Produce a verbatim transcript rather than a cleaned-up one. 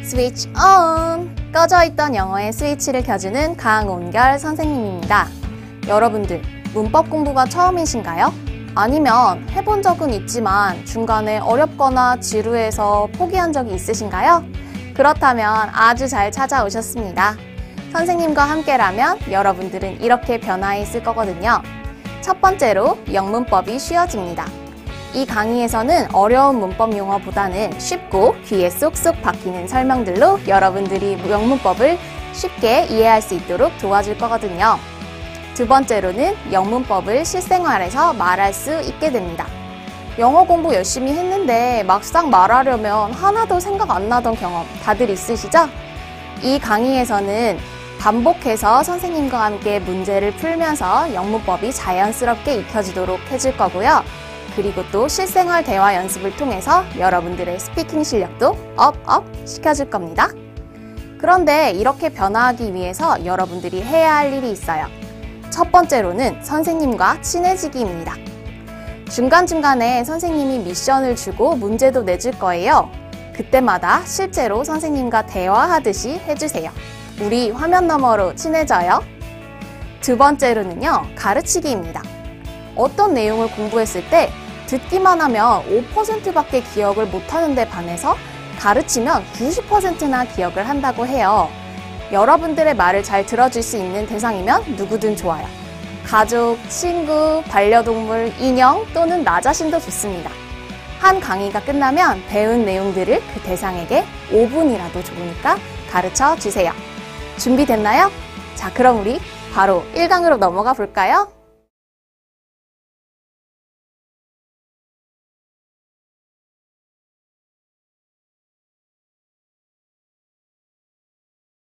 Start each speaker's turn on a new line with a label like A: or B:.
A: 스위치 온! 꺼져있던 영어의 스위치를 켜주는 강온결 선생님입니다. 여러분들, 문법 공부가 처음이신가요? 아니면 해본 적은 있지만 중간에 어렵거나 지루해서 포기한 적이 있으신가요? 그렇다면 아주 잘 찾아오셨습니다. 선생님과 함께라면 여러분들은 이렇게 변화해 있을 거거든요. 첫 번째로 영문법이 쉬워집니다. 이 강의에서는 어려운 문법 용어보다는 쉽고 귀에 쏙쏙 박히는 설명들로 여러분들이 영문법을 쉽게 이해할 수 있도록 도와줄 거거든요. 두 번째로는 영문법을 실생활에서 말할 수 있게 됩니다. 영어 공부 열심히 했는데 막상 말하려면 하나도 생각 안 나던 경험 다들 있으시죠? 이 강의에서는 반복해서 선생님과 함께 문제를 풀면서 영문법이 자연스럽게 익혀지도록 해줄 거고요. 그리고 또 실생활 대화 연습을 통해서 여러분들의 스피킹 실력도 업업 시켜줄 겁니다. 그런데 이렇게 변화하기 위해서 여러분들이 해야 할 일이 있어요. 첫 번째로는 선생님과 친해지기입니다. 중간중간에 선생님이 미션을 주고 문제도 내줄 거예요. 그때마다 실제로 선생님과 대화하듯이 해주세요. 우리 화면 너머로 친해져요. 두 번째로는요, 가르치기입니다. 어떤 내용을 공부했을 때 듣기만 하면 오 퍼센트밖에 기억을 못하는 데 반해서 가르치면 구십 퍼센트나 기억을 한다고 해요. 여러분들의 말을 잘 들어줄 수 있는 대상이면 누구든 좋아요. 가족, 친구, 반려동물, 인형 또는 나 자신도 좋습니다. 한 강의가 끝나면 배운 내용들을 그 대상에게 오 분이라도 좋으니까 가르쳐 주세요. 준비됐나요? 자, 그럼 우리 바로 일 강으로 넘어가 볼까요?